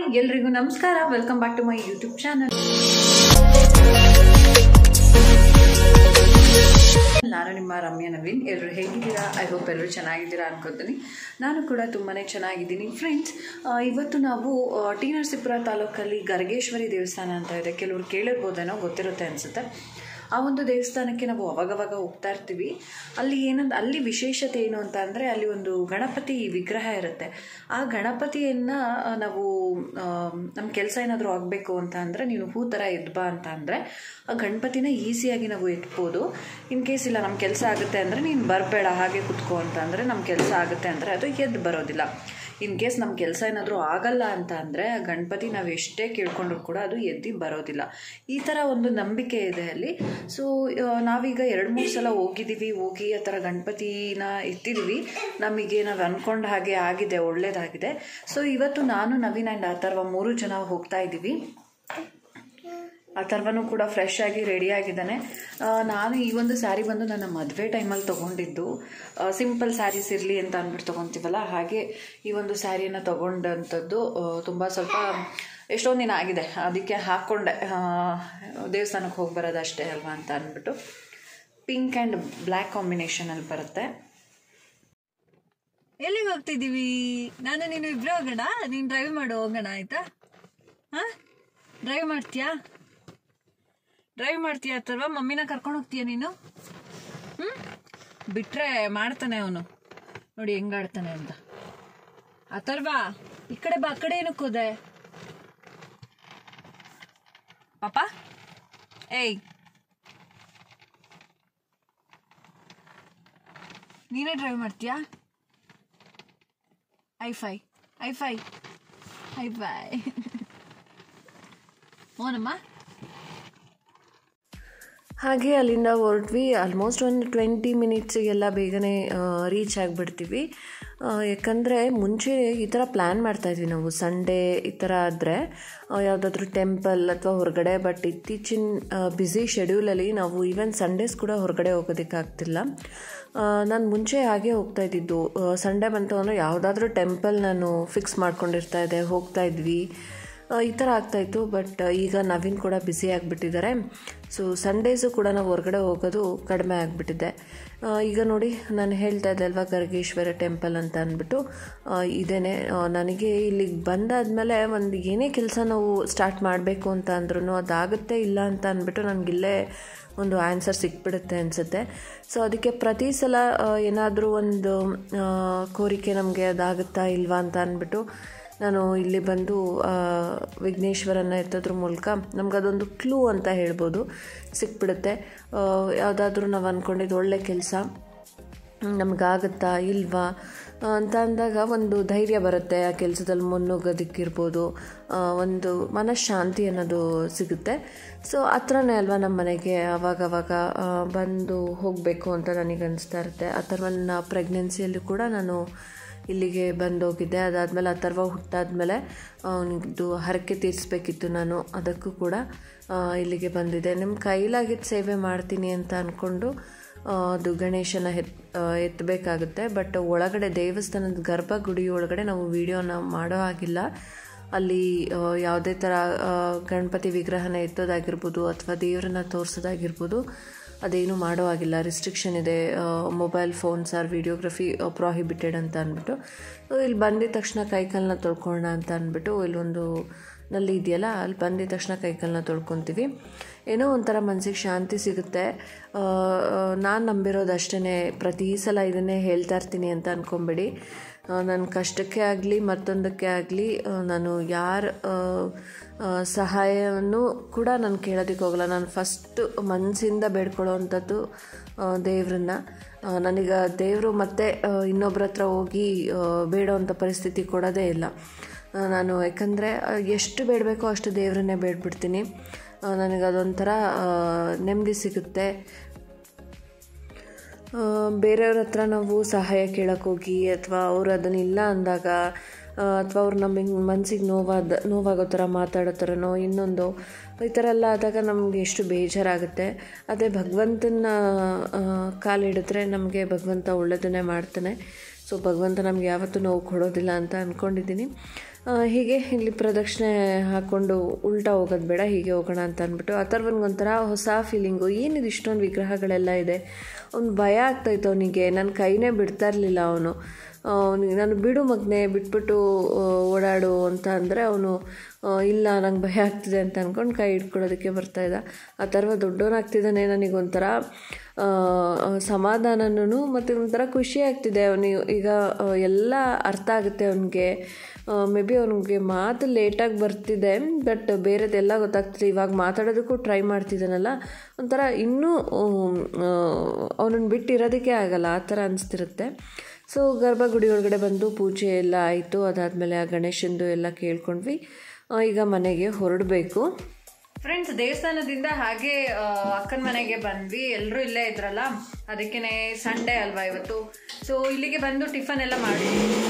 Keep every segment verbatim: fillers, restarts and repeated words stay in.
Hi ಎಲ್ರಿಗೂ ನಮಸ್ಕಾರ, welcome back to my YouTube channel. ನಾನು ನಿಮ್ಮ ರಮ್ಯಾ ನವೀನ್. ಎಲ್ಲರೂ ಹೇಗಿದ್ದೀರಾ? ಐ ಹೋಪ್ ಎಲ್ಲರೂ ಚೆನ್ನಾಗಿದ್ದೀರಾ ಅನ್ಕೋತೀನಿ. ನಾನು ಕೂಡ ತುಂಬಾ ಚೆನ್ನಾಗಿದ್ದೀನಿ ಫ್ರೆಂಡ್ಸ್. ಇವತ್ತು ನಾವು ಟಿ ನರಸೀಪುರ ತಾಲೂಕಲ್ಲಿ ಗರ್ಗೇಶ್ವರಿ ದೇವಸ್ಥಾನ ಅಂತ ಇದೆ. ಕೆಲವರು ಕೇಳಿರ್ಬೋದೇನೋ, ಗೊತ್ತಿರುತ್ತೆ ಅನಿಸುತ್ತೆ. ಆ ಒಂದು ದೇವಸ್ಥಾನಕ್ಕೆ ನಾವು ಅವಾಗವಾಗ ಹೋಗ್ತಾ ಇರ್ತೀವಿ. ಅಲ್ಲಿ ಏನಂತ ಅಲ್ಲಿ ವಿಶೇಷತೆ ಏನು ಅಂತ ಅಂದರೆ, ಅಲ್ಲಿ ಒಂದು ಗಣಪತಿ ವಿಗ್ರಹ ಇರುತ್ತೆ. ಆ ಗಣಪತಿಯನ್ನು ನಾವು ನಮ್ಮ ಕೆಲಸ ಏನಾದರೂ ಆಗಬೇಕು ಅಂತ ಅಂದರೆ, ನೀನು ಹೂ ಥರ ಎದ್ಬಾ ಅಂತ ಅಂದರೆ ಆ ಗಣಪತಿನ ಈಸಿಯಾಗಿ ನಾವು ಎತ್ಬೋದು. ಇನ್ ಕೇಸ್ ಇಲ್ಲ ನಮ್ಮ ಕೆಲಸ ಆಗುತ್ತೆ ಅಂದರೆ ನೀನು ಬರಬೇಡ ಹಾಗೆ ಕುತ್ಕೋ ಅಂತ ಅಂದರೆ ನಮ್ಮ ಕೆಲಸ ಆಗುತ್ತೆ ಅಂದರೆ ಅದು ಎದ್ದು ಬರೋದಿಲ್ಲ. ಇನ್ ಕೇಸ್ ನಮ್ಮ ಕೆಲಸ ಏನಾದರೂ ಆಗಲ್ಲ ಅಂತ ಅಂದರೆ ಆ ಗಣಪತಿ ನಾವು ಎಷ್ಟೇ ಕೇಳ್ಕೊಂಡ್ರು ಕೂಡ ಅದು ಎದ್ದು ಬರೋದಿಲ್ಲ. ಈ ಥರ ಒಂದು ನಂಬಿಕೆ ಇದೆ ಅಲ್ಲಿ. ಸೊ ನಾವೀಗ ಎರಡು ಮೂರು ಸಲ ಹೋಗಿದ್ದೀವಿ. ಹೋಗಿ ಆ ಥರ ಗಣಪತಿನ ಎತ್ತಿದ್ದೀವಿ. ನಮಗೆ ನಾವು ಅಂದ್ಕೊಂಡ ಹಾಗೆ ಆಗಿದೆ, ಒಳ್ಳೇದಾಗಿದೆ. ಸೊ ಇವತ್ತು ನಾನು, ನವೀನ್ ಆ್ಯಂಡ್ ಅಥರ್ವ ಮೂರು ಜನ ಹೋಗ್ತಾ ಇದ್ದೀವಿ. ಅಥರ್ವನೂ ಕೂಡ ಫ್ರೆಶ್ ಆಗಿ ರೆಡಿ ಆಗಿದ್ದಾನೆ. ನಾನು ಈ ಒಂದು ಸ್ಯಾರಿ ಬಂದು ನನ್ನ ಮದುವೆ ಟೈಮಲ್ಲಿ ತೊಗೊಂಡಿದ್ದು. ಸಿಂಪಲ್ ಸ್ಯಾರೀಸ್ ಇರಲಿ ಅಂತ ಅಂದ್ಬಿಟ್ಟು ತೊಗೊತೀವಲ್ಲ, ಹಾಗೆ ಈ ಒಂದು ಸ್ಯಾರಿಯನ್ನು ತೊಗೊಂಡಂಥದ್ದು. ತುಂಬ ಸ್ವಲ್ಪ ಎಷ್ಟೊಂದು ದಿನ ಆಗಿದೆ, ಅದಕ್ಕೆ ಹಾಕ್ಕೊಂಡೆ. ದೇವಸ್ಥಾನಕ್ಕೆ ಹೋಗಿ ಬರೋದು ಅಷ್ಟೇ ಅಲ್ವಾ ಅಂತ ಅಂದ್ಬಿಟ್ಟು. ಪಿಂಕ್ ಆ್ಯಂಡ್ ಬ್ಲ್ಯಾಕ್ ಕಾಂಬಿನೇಷನಲ್ಲಿ ಬರುತ್ತೆ. ಎಲ್ಲಿಗೆ ಹೋಗ್ತಿದ್ದೀವಿ? ನಾನು ನೀನು ಇಬ್ಬರು ಹೋಗೋಣ. ನೀನು ಡ್ರೈವ್ ಮಾಡು, ಹೋಗೋಣ ಆಯಿತಾ? ಹಾಂ, ಡ್ರೈವ್ ಮಾಡ್ತೀಯಾ? ಡ್ರೈವ್ ಮಾಡ್ತೀಯಾ ಅಥರ್ವ? ಮಮ್ಮಿನ ಕರ್ಕೊಂಡು ಹೋಗ್ತೀಯ ನೀನು? ಹ್ಞೂ, ಬಿಟ್ಟರೆ ಮಾಡ್ತಾನೆ ಅವನು. ನೋಡಿ ಹೆಂಗಾಡ್ತಾನೆ ಅಂತ. ಅಥರ್ವ ಈ ಕಡೆ ಬಾ. ಆ ಕಡೆ ಏನಕ್ಕೆ ಹೋದೆ ಪಾಪ? ಏಯ್, ನೀನೇ ಡ್ರೈವ್ ಮಾಡ್ತೀಯಾ? ಐ ಫೈ ಐ ಫೈ ಐ ಫೈ ಓನಮ್ಮ. ಹಾಗೆ ಅಲ್ಲಿಂದ ಹೊರಟ್ವಿ. ಆಲ್ಮೋಸ್ಟ್ ಒಂದು ಟ್ವೆಂಟಿ ಮಿನಿಟ್ಸಿಗೆಲ್ಲ ಬೇಗನೆ ರೀಚ್ ಆಗಿಬಿಡ್ತೀವಿ. ಯಾಕಂದರೆ ಮುಂಚೆ ಈ ಥರ ಪ್ಲ್ಯಾನ್ ಮಾಡ್ತಾಯಿದ್ವಿ ನಾವು, ಸಂಡೇ ಈ ಥರ ಆದರೆ ಯಾವುದಾದ್ರೂ ಟೆಂಪಲ್ ಅಥವಾ ಹೊರಗಡೆ. ಬಟ್ ಇತ್ತೀಚಿನ ಬ್ಯುಸಿ ಶೆಡ್ಯೂಲಲ್ಲಿ ನಾವು ಈವನ್ ಸಂಡೇಸ್ ಕೂಡ ಹೊರಗಡೆ ಹೋಗೋದಕ್ಕಾಗ್ತಿಲ್ಲ. ನಾನು ಮುಂಚೆ ಹಾಗೆ ಹೋಗ್ತಾ ಇದ್ದಿದ್ದು. ಸಂಡೇ ಬಂತು ಅಂದರೆ ಯಾವುದಾದ್ರೂ ಟೆಂಪಲ್ ನಾನು ಫಿಕ್ಸ್ ಮಾಡ್ಕೊಂಡಿರ್ತಾ ಇದ್ದೆ, ಹೋಗ್ತಾ ಇದ್ವಿ. ಈ ಥರ ಆಗ್ತಾಯಿತ್ತು. ಬಟ್ ಈಗ ನವೀನ್ ಕೂಡ ಬ್ಯುಸಿ ಆಗಿಬಿಟ್ಟಿದ್ದಾರೆ. ಸೊ ಸಂಡೇಸು ಕೂಡ ನಾವು ಹೊರಗಡೆ ಹೋಗೋದು ಕಡಿಮೆ ಆಗಿಬಿಟ್ಟಿದೆ. ಈಗ ನೋಡಿ, ನಾನು ಹೇಳ್ತಾ ಇದ್ದೆ ಅಲ್ವಾ ಗರ್ಗೇಶ್ವರ ಟೆಂಪಲ್ ಅಂತ ಅಂದ್ಬಿಟ್ಟು. ಇದೇನೆ. ನನಗೆ ಇಲ್ಲಿಗೆ ಬಂದಾದಮೇಲೆ ಒಂದು ಏನೇ ಕೆಲಸ ನಾವು ಸ್ಟಾರ್ಟ್ ಮಾಡಬೇಕು ಅಂತ ಅಂದ್ರೂ ಅದಾಗುತ್ತೆ ಇಲ್ಲ ಅಂತ ಅಂದ್ಬಿಟ್ಟು ನನಗಿಲ್ಲೇ ಒಂದು ಆನ್ಸರ್ ಸಿಕ್ಬಿಡುತ್ತೆ ಅನಿಸುತ್ತೆ. ಸೊ ಅದಕ್ಕೆ ಪ್ರತಿ ಸಲ ಏನಾದರೂ ಒಂದು ಕೋರಿಕೆ ನಮಗೆ ಅದಾಗುತ್ತಾ ಇಲ್ವಾ ಅಂತ ಅಂದ್ಬಿಟ್ಟು ನಾನು ಇಲ್ಲಿ ಬಂದು ವಿಘ್ನೇಶ್ವರನ ಎತ್ತೋದ್ರ ಮೂಲಕ ನಮಗದೊಂದು ಕ್ಲೂ ಅಂತ ಹೇಳ್ಬೋದು, ಸಿಕ್ಬಿಡುತ್ತೆ. ಯಾವುದಾದ್ರೂ ನಾವು ಅಂದ್ಕೊಂಡಿದ್ದು ಒಳ್ಳೆ ಕೆಲಸ ನಮಗಾಗುತ್ತಾ ಇಲ್ವಾ ಅಂತ ಅಂದಾಗ ಒಂದು ಧೈರ್ಯ ಬರುತ್ತೆ. ಆ ಕೆಲಸದಲ್ಲಿ ಮುನ್ನುಗ್ಗೋದಕ್ಕಿರ್ಬೋದು, ಒಂದು ಮನಃಶಾಂತಿ ಅನ್ನೋದು ಸಿಗುತ್ತೆ. ಸೊ ಆ ಥರನೇ ಅಲ್ವಾ ನಮ್ಮ ಮನೆಗೆ ಅವಾಗವಾಗ ಬಂದು ಹೋಗಬೇಕು ಅಂತ ನನಗೆ ಅನಿಸ್ತಾ ಇರುತ್ತೆ. ಆ ಥರ ನನ್ನ ಪ್ರೆಗ್ನೆನ್ಸಿಯಲ್ಲೂ ಕೂಡ ನಾನು ಇಲ್ಲಿಗೆ ಬಂದೋಗಿದ್ದೆ. ಅದಾದಮೇಲೆ ಅಥರ್ವ ಹುಟ್ಟಾದ್ಮೇಲೆ ಅವನಿದ್ದು ಹರಕೆ ತೀರಿಸ್ಬೇಕಿತ್ತು ನಾನು, ಅದಕ್ಕೂ ಕೂಡ ಇಲ್ಲಿಗೆ ಬಂದಿದ್ದೆ. ನಿಮ್ಮ ಕೈಲಾಗಿದ್ದು ಸೇವೆ ಮಾಡ್ತೀನಿ ಅಂತ ಅಂದ್ಕೊಂಡು ಅದು ಗಣೇಶನ ಎತ್ ಎತ್ತಬೇಕಾಗುತ್ತೆ. ಬಟ್ ಒಳಗಡೆ ದೇವಸ್ಥಾನದ ಗರ್ಭಗುಡಿ ಒಳಗಡೆ ನಾವು ವಿಡಿಯೋನ ಮಾಡೋ ಹಾಗಿಲ್ಲ. ಅಲ್ಲಿ ಯಾವುದೇ ಥರ ಗಣಪತಿ ವಿಗ್ರಹನ ಎತ್ತೋದಾಗಿರ್ಬೋದು ಅಥವಾ ದೇವರನ್ನ ತೋರಿಸೋದಾಗಿರ್ಬೋದು ಅದೇನು ಮಾಡೋ ಆಗಿಲ್ಲ. ರಿಸ್ಟ್ರಿಕ್ಷನ್ ಇದೆ, mobile phones or videography prohibited ಅಂತ ಅಂದ್ಬಿಟ್ಟು. ಇಲ್ಲಿ ಬಂದಿದ ತಕ್ಷಣ ಕೈಕಾಲನ್ನ ತೊಳ್ಕೊಳ್ಳೋಣ ಅಂತ ಅಂದ್ಬಿಟ್ಟು ಇಲ್ಲೊಂದು ನಲ್ಲಿ ಇದೆಯಲ್ಲ, ಅಲ್ಲಿ ಬಂದಿದ ತಕ್ಷಣ ಕೈಕಾಲನ್ನ ತೊಳ್ಕೊತೀವಿ. ಏನೋ ಒಂಥರ ಮನಸ್ಸಿಗೆ ಶಾಂತಿ ಸಿಗುತ್ತೆ. ನಾನು ನಂಬಿರೋದು ಅಷ್ಟೇ. ಪ್ರತಿ ಸಲ ಇದನ್ನೇ ಹೇಳ್ತಾ ಇರ್ತೀನಿ ಅಂತ ಅಂದ್ಕೊಂಬೇಡಿ. ನನ್ನ ಕಷ್ಟಕ್ಕೆ ಆಗಲಿ ಮತ್ತೊಂದಕ್ಕೆ ಆಗಲಿ ನಾನು ಯಾರ ಸಹಾಯವನ್ನು ಕೂಡ ನಾನು ಕೇಳೋದಕ್ಕೆ ಹೋಗಲ್ಲ. ನಾನು ಫಸ್ಟು ಮನಸ್ಸಿಂದ ಬೇಡ್ಕೊಳ್ಳೋ ಅಂಥದ್ದು ದೇವ್ರನ್ನ. ನನಗೆ ದೇವರು ಮತ್ತೆ ಇನ್ನೊಬ್ಬರ ಹತ್ರ ಹೋಗಿ ಬೇಡೋವಂಥ ಪರಿಸ್ಥಿತಿ ಕೊಡೋದೇ ಇಲ್ಲ ನಾನು. ಯಾಕಂದರೆ ಎಷ್ಟು ಬೇಡಬೇಕೋ ಅಷ್ಟು ದೇವರನ್ನೇ ಬೇಡ್ಬಿಡ್ತೀನಿ. ನನಗದೊಂಥರ ನೆಮ್ಮದಿ ಸಿಗುತ್ತೆ. ಬೇರೆಯವ್ರ ಹತ್ರ ನಾವು ಸಹಾಯ ಕೇಳೋಕ್ಕೋಗಿ ಅಥವಾ ಅವರು ಅದನ್ನಿಲ್ಲ ಅಂದಾಗ ಅಥವಾ ಅವ್ರು ನಮಗೆ ಮನಸ್ಸಿಗೆ ನೋವಾದ ನೋವಾಗೋ ಥರ ಮಾತಾಡೋ ಥರನೋ ಇನ್ನೊಂದು ಈ ಥರ ಎಲ್ಲ ಆದಾಗ ನಮಗೆ ಎಷ್ಟು ಬೇಜಾರಾಗುತ್ತೆ. ಅದೇ ಭಗವಂತನ ಕಾಲಿಡಿದ್ರೆ ನಮಗೆ ಭಗವಂತ ಒಳ್ಳೆಯದನ್ನೇ ಮಾಡ್ತಾನೆ. ಸೊ ಭಗವಂತ ನಮ್ಗೆ ಯಾವತ್ತೂ ನೋವು ಕೊಡೋದಿಲ್ಲ ಅಂತ ಅಂದ್ಕೊಂಡಿದ್ದೀನಿ. ಹೀಗೆ ಇಲ್ಲಿ ಪ್ರದಕ್ಷಿಣೆ ಹಾಕ್ಕೊಂಡು ಉಲ್ಟಾ ಹೋಗೋದು ಬೇಡ, ಹೀಗೆ ಹೋಗೋಣ ಅಂತ ಅಂದ್ಬಿಟ್ಟು ಅಥರ್ವನ್ಗೊಂಥರ ಹೊಸ ಫೀಲಿಂಗು. ಏನಿದು ಇಷ್ಟೊಂದು ವಿಗ್ರಹಗಳೆಲ್ಲ ಇದೆ, ಅವ್ನು ಭಯ ಆಗ್ತಾಯಿತ್ತು ಅವನಿಗೆ. ನನ್ನ ಕೈನೇ ಬಿಡ್ತಾ ಇರಲಿಲ್ಲ ಅವನು. ಅವನಿಗೆ ನಾನು ಬಿಡು ಮಗನೆ, ಬಿಟ್ಬಿಟ್ಟು ಓಡಾಡು ಅಂತ ಅಂದರೆ ಅವನು ಇಲ್ಲ ನಂಗೆ ಭಯ ಆಗ್ತಿದೆ ಅಂತ ಅಂದ್ಕೊಂಡು ಕೈ ಹಿಡ್ಕೊಳ್ಳೋದಕ್ಕೆ ಬರ್ತಾಯಿದ್ದ. ಆ ಥರ ದೊಡ್ಡವನಾಗ್ತಿದ್ದಾನೆ, ನನಗೊಂಥರ ಸಮಾಧಾನನೂ ಮತ್ತು ಒಂಥರ ಖುಷಿ ಆಗ್ತಿದೆ. ಅವನಿಗೆ ಈಗ ಎಲ್ಲ ಅರ್ಥ ಆಗುತ್ತೆ ಅವನಿಗೆ. ಮೇ ಬಿ ಅವನಿಗೆ ಮಾತು ಲೇಟಾಗಿ ಬರ್ತಿದೆ, ಬಟ್ ಬೇರೆದೆಲ್ಲ ಗೊತ್ತಾಗ್ತಿದೆ. ಇವಾಗ ಮಾತಾಡೋದಕ್ಕೂ ಟ್ರೈ ಮಾಡ್ತಿದ್ದಾನಲ್ಲ, ಒಂಥರ ಇನ್ನೂ ಅವನನ್ನು ಬಿಟ್ಟಿರೋದಕ್ಕೆ ಆಗಲ್ಲ, ಆ ಥರ ಅನಿಸ್ತಿರುತ್ತೆ. ಸೊ ಗರ್ಭಗುಡಿ ಒಳಗಡೆ ಬಂದು ಪೂಜೆ ಎಲ್ಲ ಆಯಿತು. ಅದಾದಮೇಲೆ ಆ ಗಣೇಶಂದು ಎಲ್ಲ ಕೇಳ್ಕೊಂಡ್ವಿ. ಈಗ ಮನೆಗೆ ಹೊರಡಬೇಕು. ಫ್ರೆಂಡ್ಸ್, ದೇವಸ್ಥಾನದಿಂದ ಹಾಗೆ ಅಕ್ಕನ ಮನೆಗೆ ಬಂದ್ವಿ. ಎಲ್ಲರೂ ಇಲ್ಲೇ ಇದ್ರಲ್ಲ, ಅದಕ್ಕೇ ಸಂಡೇ ಅಲ್ವಾ ಇವತ್ತು. ಸೊ ಇಲ್ಲಿಗೆ ಬಂದು ಟಿಫನ್ ಎಲ್ಲ ಮಾಡಿ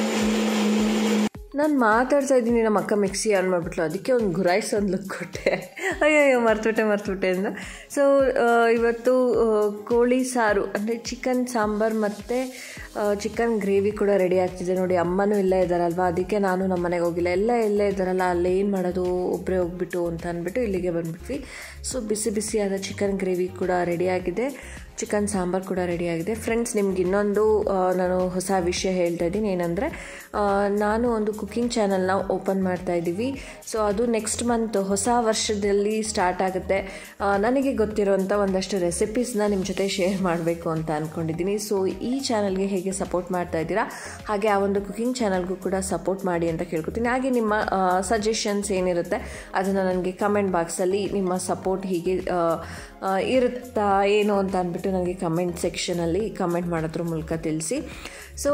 ನಾನು ಮಾತಾಡ್ತಾ ಇದ್ದೀನಿ, ನಮ್ಮ ಅಕ್ಕ ಮಿಕ್ಸಿ ಆನ್ ಮಾಡಿಬಿಟ್ಲು. ಅದಕ್ಕೆ ಒಂದು ಗುರಾಯ್ಸ್ ಒಂದು ಲುಕ್ ಕೊಟ್ಟೆ. ಅಯ್ಯಯ್ಯೋ ಮರ್ತುಬಿಟ್ಟೆ ಮರ್ತುಬಿಟ್ಟೆ ಅಂದ. ಸೊ ಇವತ್ತು ಕೋಳಿ ಸಾರು ಅಂದರೆ ಚಿಕನ್ ಸಾಂಬಾರು ಮತ್ತು ಚಿಕನ್ ಗ್ರೇವಿ ಕೂಡ ರೆಡಿ ಆಗ್ತಿದೆ. ನೋಡಿ ಅಮ್ಮನೂ ಇಲ್ಲೇ ಇದ್ದಾರಲ್ವ, ಅದಕ್ಕೆ ನಾನು ನಮ್ಮ ಮನೆಗೆ ಹೋಗಿಲ್ಲ. ಎಲ್ಲ ಇಲ್ಲೇ ಇದ್ದಾರಲ್ಲ, ಅಲ್ಲಿ ಏನು ಮಾಡೋದು ಒಬ್ಬರೇ ಹೋಗ್ಬಿಟ್ಟು ಅಂತ ಅಂದ್ಬಿಟ್ಟು ಇಲ್ಲಿಗೆ ಬಂದುಬಿಟ್ವಿ. ಸೊ ಬಿಸಿ ಬಿಸಿಯಾದ ಚಿಕನ್ ಗ್ರೇವಿ ಕೂಡ ರೆಡಿಯಾಗಿದೆ, ಚಿಕನ್ ಸಾಂಬಾರು ಕೂಡ ರೆಡಿಯಾಗಿದೆ. ಫ್ರೆಂಡ್ಸ್, ನಿಮ್ಗೆ ಇನ್ನೊಂದು ನಾನು ಹೊಸ ವಿಷಯ ಹೇಳ್ತಾ ಇದ್ದೀನಿ. ಏನಂದರೆ ನಾನು ಒಂದು ಕುಕ್ಕಿಂಗ್ ಚಾನಲ್ನ ಓಪನ್ ಮಾಡ್ತಾ ಇದ್ದೀವಿ. ಸೊ ಅದು ನೆಕ್ಸ್ಟ್ ಮಂತ್ ಹೊಸ ವರ್ಷದಲ್ಲಿ ಸ್ಟಾರ್ಟ್ ಆಗುತ್ತೆ. ನನಗೆ ಗೊತ್ತಿರೋಂಥ ಒಂದಷ್ಟು ರೆಸಿಪೀಸ್ನ ನಿಮ್ಮ ಜೊತೆ ಶೇರ್ ಮಾಡಬೇಕು ಅಂತ ಅಂದ್ಕೊಂಡಿದ್ದೀನಿ. ಸೊ ಈ ಚಾನಲ್ಗೆ ಹೇಗೆ ಸಪೋರ್ಟ್ ಮಾಡ್ತಾ ಇದ್ದೀರಾ, ಹಾಗೆ ಆ ಒಂದು ಕುಕ್ಕಿಂಗ್ ಚಾನಲ್ಗೂ ಕೂಡ ಸಪೋರ್ಟ್ ಮಾಡಿ ಅಂತ ಕೇಳ್ಕೊತೀನಿ. ಹಾಗೆ ನಿಮ್ಮ ಸಜೆಷನ್ಸ್ ಏನಿರುತ್ತೆ ಅದನ್ನು ನನಗೆ ಕಮೆಂಟ್ ಬಾಕ್ಸಲ್ಲಿ ನಿಮ್ಮ ಸಪೋರ್ಟ್ ಹೀಗೆ ಇರುತ್ತಾ ಏನು ಅಂತ ಅಂದ್ಬಿಟ್ಟು ನನಗೆ ಕಮೆಂಟ್ ಸೆಕ್ಷನಲ್ಲಿ ಕಮೆಂಟ್ ಮಾಡೋದ್ರ ಮೂಲಕ ತಿಳಿಸಿ. ಸೊ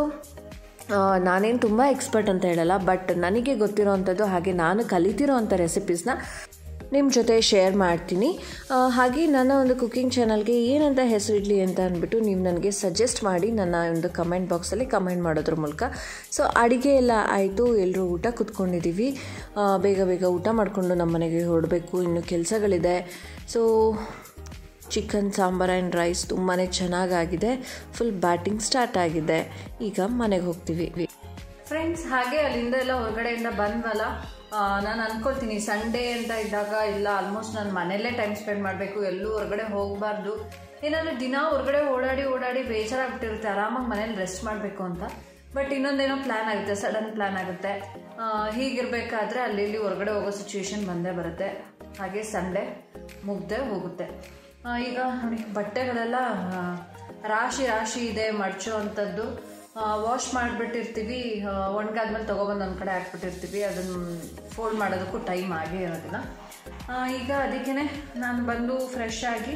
ನಾನೇನು ತುಂಬ ಎಕ್ಸ್ಪರ್ಟ್ ಅಂತ ಹೇಳಲ್ಲ, ಬಟ್ ನನಗೆ ಗೊತ್ತಿರೋ ಅಂಥದ್ದು ಹಾಗೆ ನಾನು ಕಲಿತಿರೋ ಅಂಥ ರೆಸಿಪೀಸ್ನ ನಿಮ್ಮ ಜೊತೆ ಶೇರ್ ಮಾಡ್ತೀನಿ. ಹಾಗೆ ನನ್ನ ಒಂದು ಕುಕ್ಕಿಂಗ್ ಚಾನಲ್ಗೆ ಏನಂತ ಹೆಸರಿಡಲಿ ಅಂತ ಅಂದ್ಬಿಟ್ಟು ನೀವು ನನಗೆ ಸಜೆಸ್ಟ್ ಮಾಡಿ ನನ್ನ ಒಂದು ಕಮೆಂಟ್ ಬಾಕ್ಸಲ್ಲಿ ಕಮೆಂಟ್ ಮಾಡೋದ್ರ ಮೂಲಕ. ಸೊ ಅಡುಗೆ ಎಲ್ಲ ಆಯಿತು, ಎಲ್ಲರೂ ಊಟ ಕೂತ್ಕೊಂಡಿದ್ದೀವಿ. ಬೇಗ ಬೇಗ ಊಟ ಮಾಡಿಕೊಂಡು ನಮ್ಮ ಮನೆಗೆ ಹೊರಡಬೇಕು, ಇನ್ನು ಕೆಲಸಗಳಿದೆ. So chicken sambar and rice ತುಂಬಾ ಚೆನ್ನಾಗಾಗಿದೆ, ಫುಲ್ ಬ್ಯಾಟಿಂಗ್ ಸ್ಟಾರ್ಟ್ ಆಗಿದೆ. ಈಗ ಮನೆಗೆ ಹೋಗ್ತೀವಿ. ಫ್ರೆಂಡ್ಸ್, ಹಾಗೆ ಅಲ್ಲಿಂದ ಎಲ್ಲ ಹೊರಗಡೆಯಿಂದ ಬಂದ್ವಲ್ಲ, ನಾನು ಅಂದ್ಕೊಳ್ತೀನಿ ಸಂಡೇ ಅಂತ ಇದ್ದಾಗ ಇಲ್ಲ ಆಲ್ಮೋಸ್ಟ್ ನಾನು ಮನೆಯಲ್ಲೇ ಟೈಮ್ ಸ್ಪೆಂಡ್ ಮಾಡಬೇಕು, ಎಲ್ಲೂ ಹೊರಗಡೆ ಹೋಗಬಾರ್ದು. ಏನಾದರೂ ದಿನ ಹೊರಗಡೆ ಓಡಾಡಿ ಓಡಾಡಿ ಬೇಜಾರಾಗ್ಬಿಟ್ಟಿರುತ್ತೆ, ಆರಾಮಾಗಿ ಮನೇಲಿ ರೆಸ್ಟ್ ಮಾಡಬೇಕು ಅಂತ. ಬಟ್ ಇನ್ನೊಂದೇನೋ ಪ್ಲ್ಯಾನ್ ಆಗುತ್ತೆ, ಸಡನ್ ಪ್ಲ್ಯಾನ್ ಆಗುತ್ತೆ. ಹೀಗಿರಬೇಕಾದ್ರೆ ಅಲ್ಲಿ ಇಲ್ಲಿ ಹೊರಗಡೆ ಹೋಗೋ ಸಿಚುವೇಶನ್ ಬಂದೇ ಬರುತ್ತೆ. ಹಾಗೆ ಸಂಡೇ ಮುಗ್ದೇ ಹೋಗುತ್ತೆ. ಈಗ ಬಟ್ಟೆಗಳೆಲ್ಲ ರಾಶಿ ರಾಶಿ ಇದೆ ಮಡ್ಚೋ ಅಂಥದ್ದು. ವಾಶ್ ಮಾಡಿಬಿಟ್ಟಿರ್ತೀವಿ, ಒಣಗಾದ್ಮೇಲೆ ತೊಗೊಬಂದು ಒಂದು ಕಡೆ ಹಾಕ್ಬಿಟ್ಟಿರ್ತೀವಿ. ಅದನ್ನು ಫೋಲ್ಡ್ ಮಾಡೋದಕ್ಕೂ ಟೈಮ್ ಆಗೇ ಇರೋದಿಲ್ಲ. ಈಗ ಅದಕ್ಕೇ ನಾನು ಬಂದು ಫ್ರೆಶ್ ಆಗಿ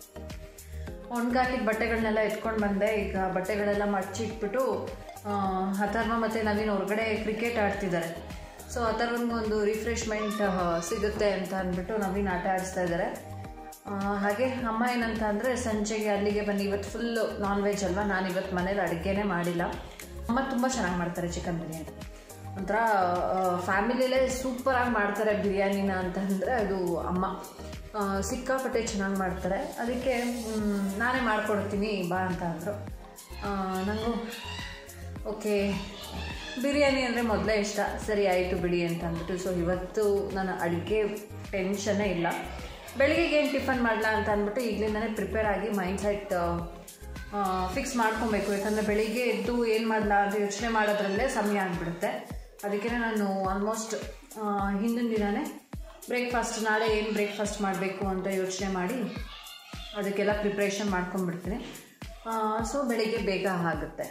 ಒಣಗಾಕಿದ ಬಟ್ಟೆಗಳನ್ನೆಲ್ಲ ಎತ್ಕೊಂಡು ಬಂದೆ. ಈಗ ಬಟ್ಟೆಗಳೆಲ್ಲ ಮಡ್ಚಿಟ್ಬಿಟ್ಟು ಅಥರ್ವ ಮತ್ತು ನವೀನ್ ಹೊರಗಡೆ ಕ್ರಿಕೆಟ್ ಆಡ್ತಿದ್ದಾರೆ. ಸೊ ಅಥರ್ವನ್ಗೊಂದು ರಿಫ್ರೆಶ್ಮೆಂಟ್ ಸಿಗುತ್ತೆ ಅಂತ ಅಂದ್ಬಿಟ್ಟು ನವೀನ್ ಆಟ ಆಡಿಸ್ತಾ ಇದ್ದಾರೆ. ಹಾಗೆ ಅಮ್ಮ ಏನಂತ ಅಂದರೆ ಸಂಜೆಗೆ ಅಲ್ಲಿಗೆ ಬನ್ನಿ, ಇವತ್ತು ಫುಲ್ಲು ನಾನ್ ವೆಜ್ ಅಲ್ವಾ, ನಾನು ಇವತ್ತು ಮನೇಲಿ ಅಡುಗೆನೇ ಮಾಡಿಲ್ಲ. ಅಮ್ಮ ತುಂಬ ಚೆನ್ನಾಗಿ ಮಾಡ್ತಾರೆ ಚಿಕನ್ ಬಿರಿಯಾನಿ, ಒಂಥರ ಫ್ಯಾಮಿಲಿಯಲ್ಲೇ ಸೂಪರಾಗಿ ಮಾಡ್ತಾರೆ ಬಿರಿಯಾನಿನ ಅಂತಂದರೆ ಅದು ಅಮ್ಮ. ಸಿಕ್ಕಾಪಟ್ಟೆ ಚೆನ್ನಾಗಿ ಮಾಡ್ತಾರೆ. ಅದಕ್ಕೆ ನಾನೇ ಮಾಡ್ಕೊಡ್ತೀನಿ ಬಾ ಅಂತ ಅಂದರು. ನನಗೂ ಓಕೆ ಬಿರಿಯಾನಿ ಅಂದರೆ ಮೊದಲೇ ಇಷ್ಟ, ಸರಿ ಆಯಿತು ಬಿಡಿ ಅಂತ ಅಂದ್ಬಿಟ್ಟು. ಸೊ ಇವತ್ತು ನನ್ನ ಅಡುಗೆ ಟೆನ್ಷನ್ನೇ ಇಲ್ಲ. ಬೆಳಿಗ್ಗೆಗೆ ಏನು ಟಿಫನ್ ಮಾಡಲ ಅಂತ ಅಂದ್ಬಿಟ್ಟು ಈಗಲಿಂದನೇ ಪ್ರಿಪೇರ್ ಆಗಿ ಮೈಂಡ್ ಸೆಟ್ ಫಿಕ್ಸ್ ಮಾಡ್ಕೊಬೇಕು. ಯಾಕಂದರೆ ಬೆಳಿಗ್ಗೆ ಎದ್ದು ಏನು ಮಾಡಲ ಅಂತ ಯೋಚನೆ ಮಾಡೋದ್ರಲ್ಲೇ ಸಮಯ ಆಗಿಬಿಡುತ್ತೆ. ಅದಕ್ಕೆ ನಾನು ಆಲ್ಮೋಸ್ಟ್ ಹಿಂದಿನ ದಿನವೇ ಬ್ರೇಕ್ಫಾಸ್ಟ್, ನಾಳೆ ಏನು ಬ್ರೇಕ್ಫಾಸ್ಟ್ ಮಾಡಬೇಕು ಅಂತ ಯೋಚನೆ ಮಾಡಿ ಅದಕ್ಕೆಲ್ಲ ಪ್ರಿಪ್ರೇಷನ್ ಮಾಡ್ಕೊಂಡ್ಬಿಡ್ತೀನಿ. ಸೊ ಬೆಳಿಗ್ಗೆ ಬೇಗ ಆಗುತ್ತೆ.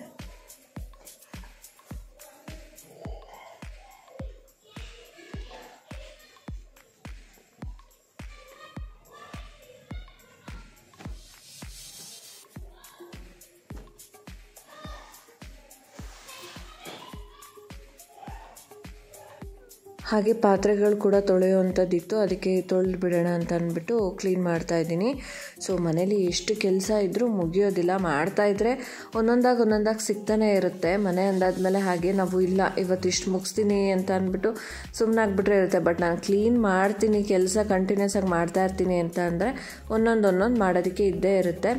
ಹಾಗೆ ಪಾತ್ರೆಗಳು ಕೂಡ ತೊಳೆಯುವಂಥದ್ದಿತ್ತು, ಅದಕ್ಕೆ ತೊಳೆದು ಬಿಡೋಣ ಅಂತ ಅಂದ್ಬಿಟ್ಟು ಕ್ಲೀನ್ ಮಾಡ್ತಾಯಿದ್ದೀನಿ. ಸೊ ಮನೇಲಿ ಎಷ್ಟು ಕೆಲಸ ಇದ್ದರೂ ಮುಗಿಯೋದಿಲ್ಲ, ಮಾಡ್ತಾಯಿದ್ರೆ ಒಂದೊಂದಾಗಿ ಒಂದೊಂದಾಗಿ ಸಿಗ್ತಾನೆ ಇರುತ್ತೆ. ಮನೆ ಅಂದಾದ್ಮೇಲೆ ಹಾಗೆ ನಾವು ಇಲ್ಲ ಇವತ್ತು ಇಷ್ಟು ಮುಗಿಸ್ತೀನಿ ಅಂತ ಅಂದ್ಬಿಟ್ಟು ಸುಮ್ಮನೆ ಆಗಿಬಿಟ್ರೆ ಇರುತ್ತೆ. ಬಟ್ ನಾನು ಕ್ಲೀನ್ ಮಾಡ್ತೀನಿ, ಕೆಲಸ ಕಂಟಿನ್ಯೂಸ್ ಆಗಿ ಮಾಡ್ತಾ ಇರ್ತೀನಿ ಅಂತ ಅಂದರೆ ಒಂದೊಂದು ಒಂದೊಂದು ಮಾಡೋದಕ್ಕೆ ಇದ್ದೇ ಇರುತ್ತೆ.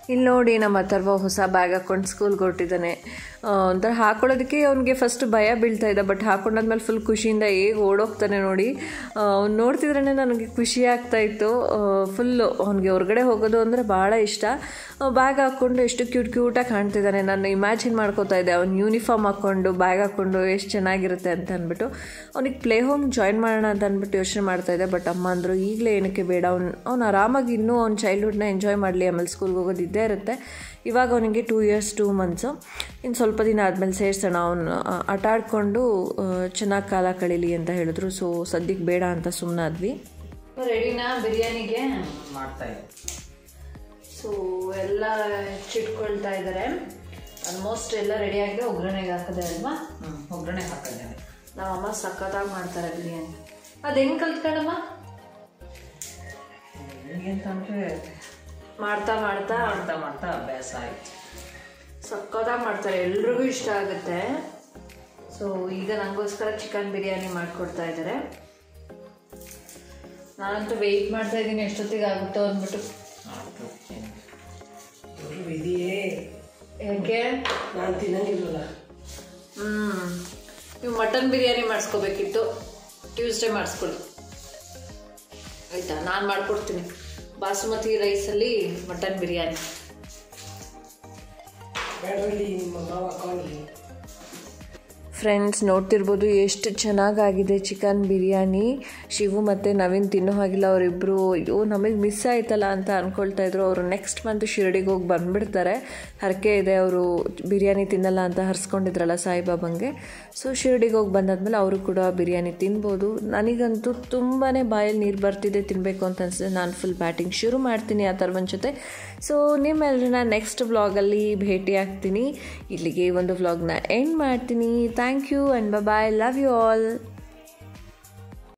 ಇಲ್ಲಿ ನೋಡಿ ನಮ್ಮ ಅಥರ್ವ ಹೊಸ ಬ್ಯಾಗ್ ಹಾಕ್ಕೊಂಡು ಸ್ಕೂಲ್ಗೆ ಹೊರಟಿದ್ದಾನೆ. ಒಂಥರ ಹಾಕೊಳ್ಳೋದಕ್ಕೆ ಅವ್ನಿಗೆ ಫಸ್ಟ್ ಭಯ ಬೀಳ್ತಾ ಇದ್ದ, ಬಟ್ ಹಾಕೊಂಡಾದ್ಮೇಲೆ ಫುಲ್ ಖುಷಿಯಿಂದ ಹೇಗೆ ಓಡೋಗ್ತಾನೆ ನೋಡಿ. ಅವ್ನು ನೋಡ್ತಿದ್ರೇ ನನಗೆ ಖುಷಿ ಆಗ್ತಾಯಿತ್ತು. ಫುಲ್ಲು ಅವ್ನಿಗೆ ಹೊರಗಡೆ ಹೋಗೋದು ಅಂದರೆ ಭಾಳ ಇಷ್ಟ. ಬ್ಯಾಗ್ ಹಾಕ್ಕೊಂಡು ಎಷ್ಟು ಕ್ಯೂಟ್ ಕ್ಯೂಟಾಗಿ ಕಾಣ್ತಿದ್ದಾನೆ. ನಾನು ಇಮ್ಯಾಜಿನ್ ಮಾಡ್ಕೋತಾ ಇದ್ದೆ ಅವ್ನು ಯೂನಿಫಾರ್ಮ್ ಹಾಕ್ಕೊಂಡು ಬ್ಯಾಗ್ ಹಾಕ್ಕೊಂಡು ಎಷ್ಟು ಚೆನ್ನಾಗಿರುತ್ತೆ ಅಂತ ಅಂದ್ಬಿಟ್ಟು. ಅವ್ನಿಗೆ ಪ್ಲೇ ಹೋಮ್ ಜಾಯಿನ್ ಮಾಡೋಣ ಅಂತ ಅಂದ್ಬಿಟ್ಟು ಯೋಚನೆ ಮಾಡ್ತಾಯಿದ್ದೆ, ಬಟ್ ಅಮ್ಮ ಅಂದರು ಈಗಲೇ ಏನಕ್ಕೆ ಬೇಡ, ಅವ್ನು ಅವ್ನು ಆರಾಮಾಗಿ ಇನ್ನೂ ಅವ್ನ ಚೈಲ್ಡ್ಹುಡ್ನ ಎಂಜಾಯ್ ಮಾಡಲಿ, ಆಮೇಲೆ ಸ್ಕೂಲ್ಗೆ ಹೋಗೋದಿದ್ದೇ ಇರುತ್ತೆ. ಇವಾಗ ಅವನಿಗೆ ಟೂ ಇಯರ್ಸ್ ಟೂ ಮಂತ್ಸು, ಇನ್ನು ಸ್ವಲ್ಪ ದಿನ ಆದಮೇಲೆ ಸೇರಿಸೋಣ, ಅವನು ಆಟ ಆಡಿಕೊಂಡು ಚೆನ್ನಾಗಿ ಕಾಲ ಕಳೀಲಿ ಅಂತ ಹೇಳಿದ್ರು. ಸೊ ಸದ್ಯಕ್ಕೆ ಬೇಡ ಅಂತ ಸುಮ್ಮನಾದ್ವಿ. ರೆಡಿನಾ ಬಿರಿಯಾನಿಗೆ ಮಾಡ್ತಾ ಇದ್ದೆ. ಸೊ ಎಲ್ಲ ಹೆಚ್ಚಿಟ್ಕೊಳ್ತಾ ಇದ್ದಾರೆ. ಆಲ್ಮೋಸ್ಟ್ ಎಲ್ಲ ರೆಡಿ ಆಗಿದೆ. ಒಗ್ಗರಣೆಗೆ ಹಾಕಿದೆ ಅಲ್ವಾ? ಒಗ್ಗರಣೆ ಹಾಕಿದ್ದೇನೆ. ನಮ್ಮಮ್ಮ ಸಖತ್ತಾಗಿ ಮಾಡ್ತಾರೆ ಬಿರಿಯಾನಿ. ಅದು ಹೆಂಗೆ ಕಲ್ತ್ಕೊಂಡಮ್ಮ? ಅಂತಂದರೆ ಮಾಡ್ತಾ ಮಾಡ್ತಾ ಮಾಡ್ತಾ ಮಾಡ್ತಾ ಅಭ್ಯಾಸ ಆಯಿತು. ಸಖತ್ತಾಗಿ ಮಾಡ್ತಾರೆ, ಎಲ್ರಿಗೂ ಇಷ್ಟ ಆಗುತ್ತೆ. ಸೊ ಈಗ ನನಗೋಸ್ಕರ ಚಿಕನ್ ಬಿರಿಯಾನಿ ಮಾಡಿಕೊಡ್ತಾ ಇದ್ದಾರೆ. ನಾನಂತೂ ವೆಯ್ಟ್ ಮಾಡ್ತಾ ಇದ್ದೀನಿ ಎಷ್ಟೊತ್ತಿಗೆ ಆಗುತ್ತೋ ಅಂದ್ಬಿಟ್ಟು. ಇದೆಯೇ ಯಾಕೆ ನಾನು ತಿನ್ನಂಗಿಲ್ಲ. ಹ್ಞೂ ನೀವು ಮಟನ್ ಬಿರಿಯಾನಿ ಮಾಡಿಸ್ಕೋಬೇಕಿತ್ತು, ಟ್ಯೂಸ್ಡೇ ಮಾಡಿಸ್ಕೊಳ್ಳಿ ಆಯಿತಾ? ನಾನು ಮಾಡಿಕೊಡ್ತೀನಿ ಬಾಸುಮತಿ ರೈಸಲ್ಲಿ ಮಟನ್ ಬಿರಿಯಾನಿ. ಫ್ರೆಂಡ್ಸ್ ನೋಡ್ತಿರ್ಬೋದು ಎಷ್ಟು ಚೆನ್ನಾಗಾಗಿದೆ ಚಿಕನ್ ಬಿರಿಯಾನಿ. ಶಿವು ಮತ್ತು ನವೀನ್ ತಿನ್ನೋ ಹಾಗಿಲ್ಲ, ಅವರಿಬ್ಬರು ಅಯ್ಯೋ ನಮಗೆ ಮಿಸ್ ಆಯ್ತಲ್ಲ ಅಂತ ಅಂದ್ಕೊಳ್ತಾ ಇದ್ರು. ಅವರು ನೆಕ್ಸ್ಟ್ ಮಂತ್ ಶಿರಡಿಗೆ ಹೋಗಿ ಬಂದುಬಿಡ್ತಾರೆ. ಹರಕೆ ಇದೆ, ಅವರು ಬಿರಿಯಾನಿ ತಿನ್ನಲ್ಲ ಅಂತ ಹರಿಸ್ಕೊಂಡಿದ್ರಲ್ಲ ಸಾಯಿಬಾಬಂಗೆ. ಸೊ ಶಿರಡಿಗೆ ಹೋಗಿ ಬಂದಾದ್ಮೇಲೆ ಅವರು ಕೂಡ ಬಿರಿಯಾನಿ ತಿನ್ಬೋದು. ನನಗಂತೂ ತುಂಬಾ ಬಾಯಲ್ಲಿ ನೀರು ಬರ್ತಿದೆ, ತಿನ್ನಬೇಕು ಅಂತ ಅನಿಸಿದೆ. ನಾನು ಫುಲ್ ಬ್ಯಾಟಿಂಗ್ ಶುರು ಮಾಡ್ತೀನಿ ಆ ಥರವನ್ ಜೊತೆ. ಸೊ ನಿಮ್ಮೆಲ್ಲರನ್ನ ನೆಕ್ಸ್ಟ್ ವ್ಲಾಗಲ್ಲಿ ಭೇಟಿ ಆಗ್ತೀನಿ. ಇಲ್ಲಿಗೆ ಒಂದು ವ್ಲಾಗ್ನ ಎಂಡ್ ಮಾಡ್ತೀನಿ. Thank you and bye, love you all.